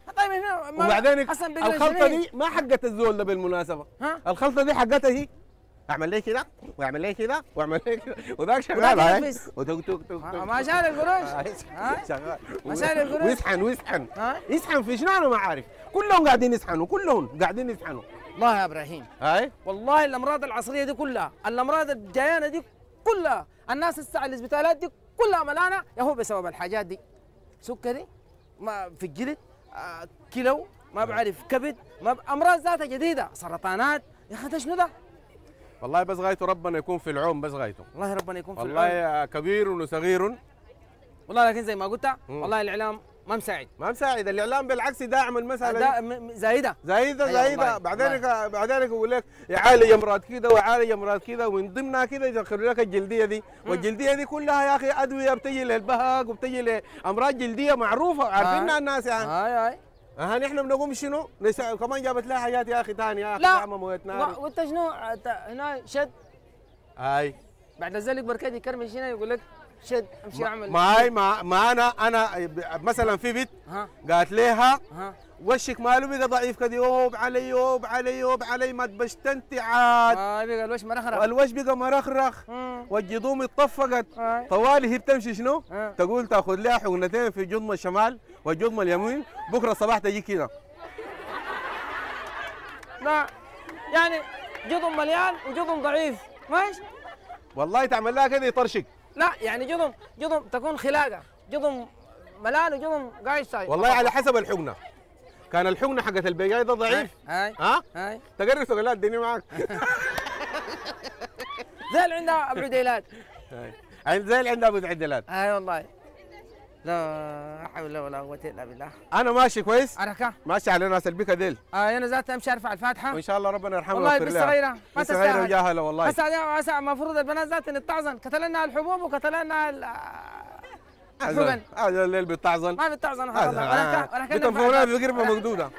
طيب هنا وبعدين الخلطه دي ما حقت الزول ده بالمناسبه. الخلطه دي حقتها هي. اعمل لي كده واعمل لي كده واعمل لي كده وذاك شغال هاي وتوك توك توك ما شال القروش شغال ما شال القروش ويسحن يسحن في شنو انا ما عارف. كلهم قاعدين يسحنوا كلهم قاعدين يسحنوا. والله يا ابراهيم هاي والله الامراض العصريه دي كلها الامراض الجايانه دي كلها الناس الساعه الاسبيتالات دي كلها ملانه يا هو بسبب الحاجات دي. سكري ما في الجلد كيلو ما بعرف كبد ما امراض ذاتها جديده سرطانات يا اخي ده شنو ده؟ والله بس غايته ربنا يكون في العون بس غايته. والله ربنا يكون في العون. والله كبير وصغير. والله لكن زي ما قلت والله الاعلام ما مساعد. ما مساعد الاعلام بالعكس داعم المساله زايده بعدين يقول لك يعالج امراض كده ويعالج امراض كده ومن ضمنها كده يدخلوا لك الجلديه دي والجلديه دي كلها يا اخي ادويه بتجي للبهاق وبتجي لامراض جلديه معروفه عارفينها الناس يعني. هاي نحن بنقوم شنو؟ كمان جابت لها حاجات يا اخي ثانيه يا اخي لا مويه نار. وانت شنو هنا شد هاي بعد ذلك بركات يكرمش هنا يقول لك شد امشي اعمل ما انا مثلا في بنت قالت لها وشك ماله بقى ضعيف كده يوب علي يوب علي يوب علي ما تبشتنتي عاد بقى الوش مرخرخ الوش بقى مرخرخ والجذوم اتطفقت طوالي هي بتمشي شنو؟ تقول تاخذ لها حقنتين في جضم الشمال والجضم اليمين بكره الصباح تجي كده. لا يعني جضم مليان وجضم ضعيف ماشي والله تعمل لها كده يطرشك. لا يعني جضم تكون خلاقه جضم ملان وجضم قاعد سايب. والله على حسب الحقنه. كان الحقنه حقت البقاية ده ضعيف هاي تقرر تقول لا اديني معاك زي اللي عندها ابو عديلات زي اللي عندها ابو عديلات. اي والله لا حول ولا قوه الا بالله. انا ماشي كويس حركه ماشي على ناس البكا ديل. انا ذاتي امشي ارفع الفاتحه وان شاء الله ربنا يرحمها والله ويغفر لها. صغيره ما تستاهل صغيره وجاهله والله. هسه المفروض البنات ذاتي نتعظن كتلنا الحبوب وكتلنا الحقن. هذا الليل بيتعظن ما بيتعظن ولا كان بتنفرونها في قربه مقدوده.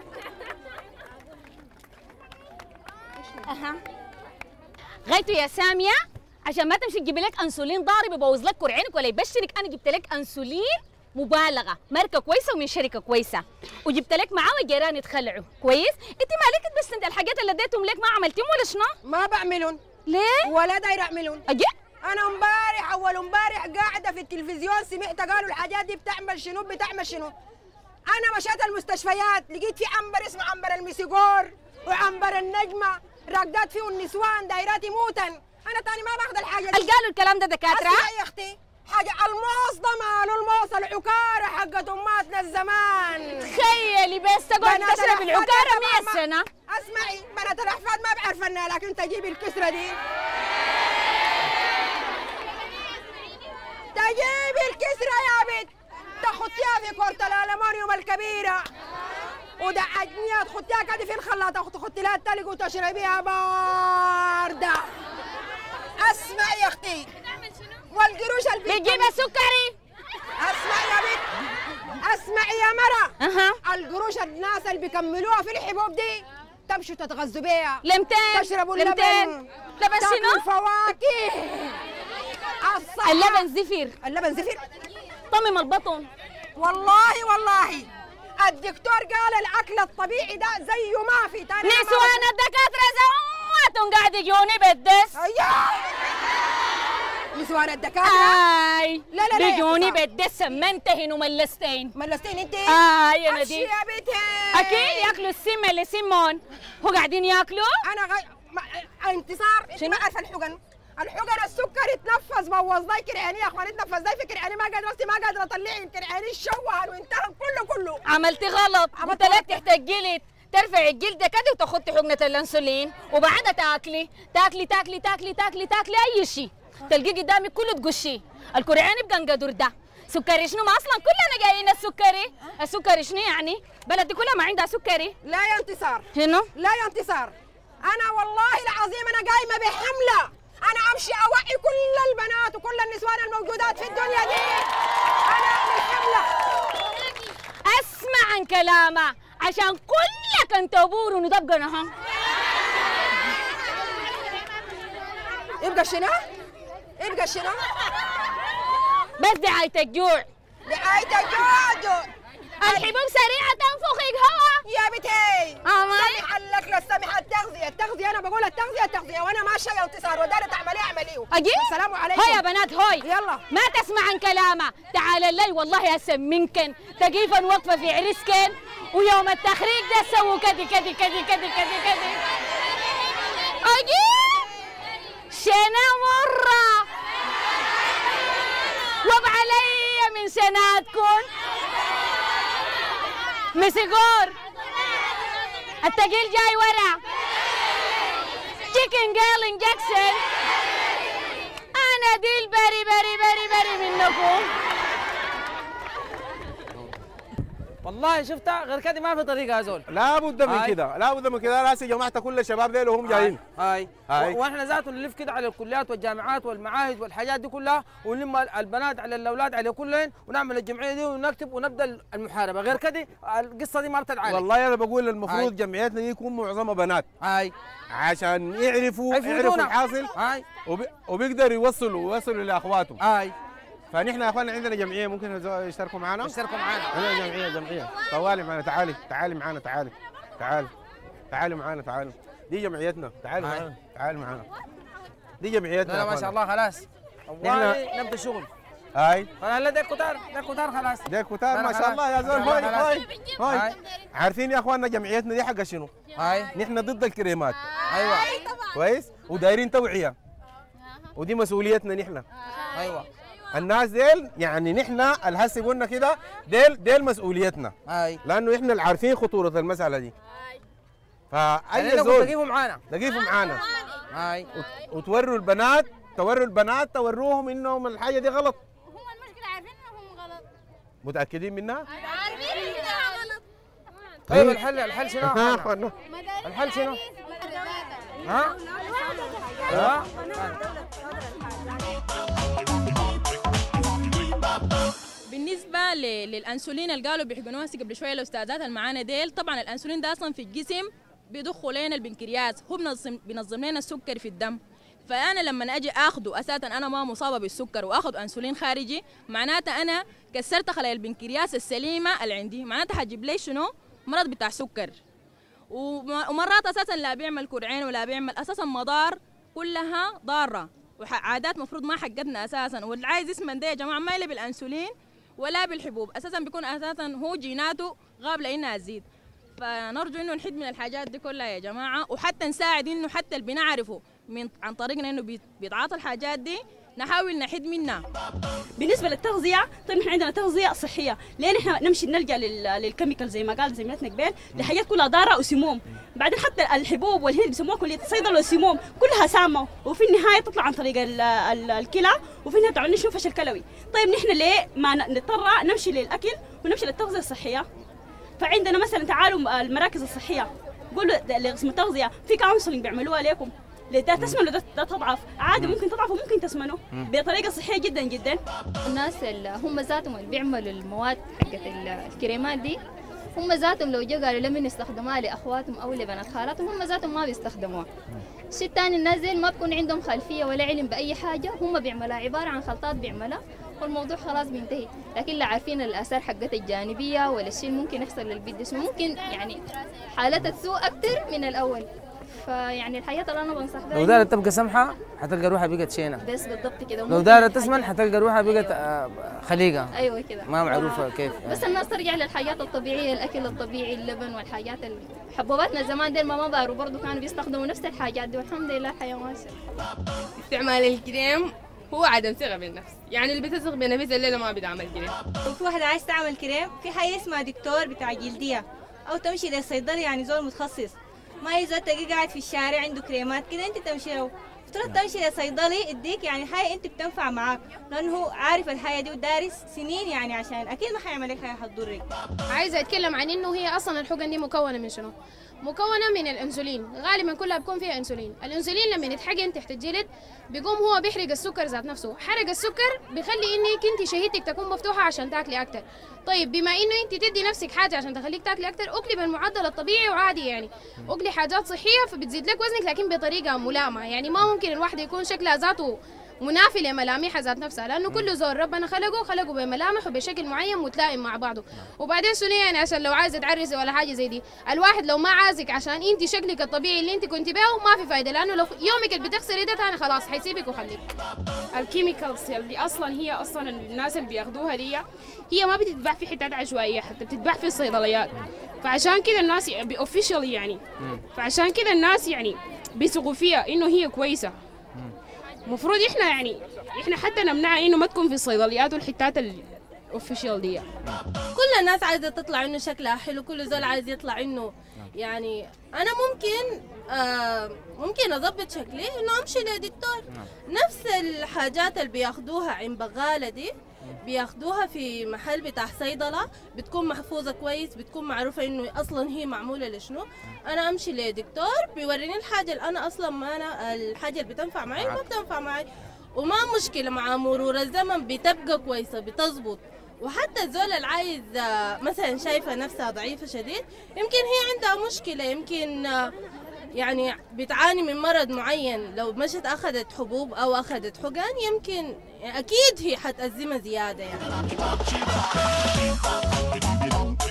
غايته يا ساميه عشان ما تمشي تجيبي لك انسولين ضارب يبوظ لك كرعينك ولا يبشرك. انا جبت لك انسولين مبالغه ماركه كويسه ومن شركه كويسه وجبت لك معاه وجيران يتخلعوا كويس. انت مالك بس انت الحاجات اللي اديتهم لك ما عملتيهم ولا شنو؟ ما بعملون. ليه؟ ولا داير اعملون. اجي انا امبارح اول امبارح قاعده في التلفزيون سمعت قالوا الحاجات دي بتعمل شنو بتعمل شنو. انا مشيت المستشفيات لقيت في عنبر اسمه عنبر المسيجور وعنبر النجمه راقدات فيه النسوان دايرات يموتن. انا تاني ما باخذ الحاجه دي. قالوا الكلام ده دكاتره؟ اسمعي يا اختي حاجه الموص ده ماله الموص العكاره حقت اماتنا الزمان. تخيلي بس تقعد تشرب العكاره 100 سنه. اسمعي بنات الاحفاد ما بعرف انها لكن تجيبي الكسره دي تجيبي الكسره يا بنت تحطيها في كرة الالومنيوم الكبيره ودعجنيها تحطيها كده في الخلاط تحطي لها التلج وتشربيها بارده. اسمعي يا اختي والقروش البيت بتجيبها سكري. اسمعي يا بنت اسمعي يا مرة القروش الناس اللي بيكملوها في الحبوب دي تمشوا تتغذوا بيها لمتين تشربوا اللبن لبن شنو؟ الفواكه اللبن زفير. اللبن زفير طمم البطن. والله الدكتور قال الاكل الطبيعي ده زيه ما في تاني. نسوان الدكاتره زواتهم قاعد يجوني بالدس. نسوان الدكاتره لا بيجوني بالدس منتهن وملستين. ملستين انت؟ يا ندي يا بنتي اكيد ياكلوا السم اللي سمون هو قاعدين ياكلوا. انا انتصار انت ما عارفه الحقن السكري تنفس بوظ ضاي كرعاني يا اخواني تنفس ضاي في كرعاني ما قادره اطلعي كرعاني الشوهن وانتهى كله. عملتي غلط. قلت لك تحت الجلد ترفعي الجلد كده وتاخدي حقنه الانسولين وبعدها تاكلي اي شيء تلقي قدامك كله تقشي. الكرعاني يبقى انقدر ده سكري شنو ما اصلا كلنا جايين السكري شنو يعني؟ بلدي كلها ما عندها سكري. لا يا انتصار شنو؟ لا يا انتصار انا والله العظيم انا قايمه بحمله انا امشي اوعي كل البنات وكل النسوان الموجودات في الدنيا دي. انا اعمل حمله اسمع عن كلامه عشان كلك انت ابور وندبقنا ها. يبقى شنو؟ بس دعاية الجوع. دعاية الجوع الحبوب سريعة تنفخك هوا يا بنتي سامح لك لا سامح التغذية أنا بقول التغذية وأنا ماشية وانتصار ودارة تعمليه اعمليه. أجي؟ السلام عليكم. هيا يا بنات هوي يلا ما تسمعن كلامها. تعال الليل والله أسمنكن تقيفا واقفة في عرسكن ويوم التخريج ده سووا كدي كدي كدي كدي كدي كدي. أجي؟ شنا مرة وبعلي من شناتكن مسيقور التقيل جاي ورا تشيكن جيرل انجكشن. انا دي البري بري بري بري منكم. والله شفتها غير كده ما في طريقه يا زول. لابد من كده لابد من كده. هسه جماعه كل الشباب ديل وهم جايين. هاي واحنا ذاته نلف كده على الكليات والجامعات والمعاهد والحاجات دي كلها ونلم البنات على الاولاد على كلهم ونعمل الجمعيه دي ونكتب ونبدا المحاربه. غير كده القصه دي ما بتتعالج. والله انا بقول المفروض جمعيتنا دي يكون معظمها بنات. عشان يعرفوا الحاصل. وبيقدروا يوصلوا لاخواتهم. فنحن يا اخواننا عندنا جمعيه ممكن يشتركوا معنا؟ يشتركوا معنا. عندنا جمعيه طوالي معنا. تعالي معنا تعالي معنا تعالي. دي جمعيتنا. تعالي معنا دي جمعيتنا. لا ما شاء الله خلاص والله نبدا شغل. خلاص ده كتار خلاص. ده كتار ما شاء الله يا زول. هاي عارفين يا اخواننا جمعيتنا دي حق شنو؟ نحن ضد الكريمات. ايوه كويس ودايرين توعيه ودي مسؤوليتنا نحن. ايوه الناس ديل يعني نحن الهسه قلنا كده ديل مسؤوليتنا. لانه احنا اللي عارفين خطوره المساله دي. فاي زول تقيفوا معانا. وتوروا البنات توروهم انهم الحاجه دي غلط. هم المشكله عارفين انهم غلط. متاكدين منها؟ عارفين انها غلط. طيب الحل شنو؟ الحل شنو؟ بالنسبة للأنسولين اللي قالوا بيحقنوها قبل شوية الأستاذات المعانا ديل، طبعا الأنسولين ده أصلا في الجسم بيضخوا لنا البنكرياس، هو بينظم لنا السكر في الدم. فأنا لما أجي آخده أساسا أنا ما مصابة بالسكر وآخد أنسولين خارجي، معناتها أنا كسرت خلايا البنكرياس السليمة اللي عندي، معناتها حجيب لي شنو؟ مرض بتاع سكر. ومرات أساسا لا بيعمل كرعين ولا بيعمل أساسا مضار كلها ضارة وعادات مفروض ما حقتنا أساسا. واللي عايز يسمن ده يا جماعة ما يلي بالأنسولين ولا بالحبوب، اساسا بيكون اساسا هو جيناته قابله انها تزيد. فنرجو انه نحد من الحاجات دي كلها يا جماعه، وحتى نساعد انه حتى اللي بنعرفه عن طريقنا انه بيتعاطى الحاجات دي نحاول نحد منها. بالنسبه للتغذيه، طيب احنا عندنا تغذيه صحيه، ليه احنا نمشي نلجا للكيميكال زي ما قال زميلتنا قبل لحاجات كلها ضاره وسموم. بعدين حتى الحبوب والهند بيسموها كليه الصيدله والسموم كلها سامه، وفي النهايه تطلع عن طريق الكلى، وفي النهايه تعمل لنا فشل كلوي. طيب نحن ليه ما نضطر نمشي للاكل ونمشي للتغذيه الصحيه؟ فعندنا مثلا تعالوا المراكز الصحيه قولوا لقسم التغذيه في كونسلنج بيعملوها لكم، ده تسمنوا ده تضعف عادي، ممكن تضعفوا ممكن تسمنوا بطريقه صحيه جدا جدا. الناس اللي هم ذاتهم اللي بيعملوا المواد حقت الكريمات دي هم ذاتهم لو جو قالوا لمن يستخدموها لاخواتهم او لبنات خالاتهم هم ذاتهم ما بيستخدموها. الشيء الثاني الناس دي ما بكون عندهم خلفيه ولا علم باي حاجه، هم بيعملها عباره عن خلطات بيعملها والموضوع خلاص بينتهي، لكن لا عارفين الاثار حقتها الجانبيه ولا الشيء اللي ممكن يحصل للبنت، ممكن يعني حالتها تسوء اكثر من الاول. فيعني الحياه اللي انا بنصح بها لو دارت تبقى سمحه حتلقى روحها بقت شينه، بس بالضبط كده. لو دارت تسمن حتلقى روحها بقت خليقه. ايوه كده ما معروفه كيف بس الناس ترجع للحياه الطبيعيه، الاكل الطبيعي، اللبن والحاجات حبوباتنا زمان دي ما باروا برضه كانوا بيستخدموا نفس الحاجات دي، والحمد لله الحياه ماشيه. استعمال الكريم هو عدم ثقه بالنفس، يعني اللي بتثق بنفسها الليله ما بتعمل كريم. لو في واحده عايز تعمل كريم في حاجه اسمها دكتور بتاع جلديه او تمشي للصيدلي، يعني زول متخصص، ما يزول تلاقيه قاعد في الشارع عنده كريمات كده انت تمشي له، تروح تمشي لصيدلي يديك يعني حاجه انت بتنفع معاك، لانه هو عارف الحاجه دي ودارس سنين، يعني عشان اكيد ما حيعمل لك حاجه حتضرك. عايزه اتكلم عن انه هي اصلا الحقن دي مكونه من شنو؟ مكونه من الانسولين، غالبا كلها بيكون فيها انسولين. الانسولين لما يتحقن تحت الجلد بيقوم هو بيحرق السكر ذات نفسه، حرق السكر بيخلي انك انت شهيتك تكون مفتوحه عشان تاكلي اكثر. طيب بما انه انت تدي نفسك حاجه عشان تخليك تاكلي اكثر، اكلي بالمعدل الطبيعي وعادي، يعني اكلي حاجات صحيه فبتزيد لك وزنك لكن بطريقه ملائمه، يعني ما ممكن الواحده يكون شكلها ذاته منافي لملامحها ذات نفسها، لانه كل زول ربنا خلقه بملامح وبشكل معين متلائم مع بعضه. وبعدين شنو يعني عشان لو عايزه تعرسي ولا حاجه زي دي، الواحد لو ما عازك عشان انت شكلك الطبيعي اللي انت كنت بيه ما في فايده، لانه لو يومك اللي بتخسري ده ثاني خلاص حيسيبك وخليك. الكيميكالز اللي اصلا الناس اللي بياخدوها دي هي ما بتتباع في حتات عشوائيه، حتى بتتباع في الصيدليات. فعشان كده الناس اوفيشال يعني، فعشان كده الناس يعني بيثقوا فيها انه هي كويسه. المفروض احنا حتى نمنع انه ما تكون في الصيدليات والحتات الاوفيشال دي. كل الناس عايزه تطلع انه شكلها حلو، كل زول عايز يطلع انه يعني انا ممكن اضبط شكلي انه امشي لدكتور. نفس الحاجات اللي بياخدوها عند بغاله دي بياخدوها في محل بتاع صيدله، بتكون محفوظه كويس، بتكون معروفه انه اصلا هي معموله لشنو. انا امشي لدكتور بيوريني الحاجه اللي انا اصلا ما انا الحاجه اللي بتنفع معي ما بتنفع معي، وما مشكله مع مرور الزمن بتبقى كويسه بتظبط. وحتى الزول اللي عايز مثلا شايفه نفسها ضعيفه شديد، يمكن هي عندها مشكله، يمكن يعني بتعاني من مرض معين، لو مشت اخذت حبوب او اخذت حقن يمكن اكيد هي حتأزمها زياده يعني.